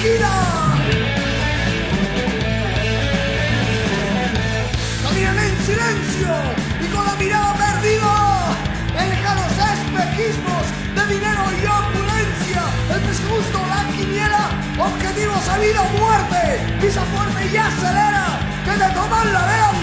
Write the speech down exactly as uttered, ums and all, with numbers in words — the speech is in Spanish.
esquina. Caminan en silencio y con la mirada perdida en lejanos espejismos de dinero y opulencia. El pescusto, la quiniela, objetivos a vida o muerte. Pisa fuerte y acelera, que te toman la vea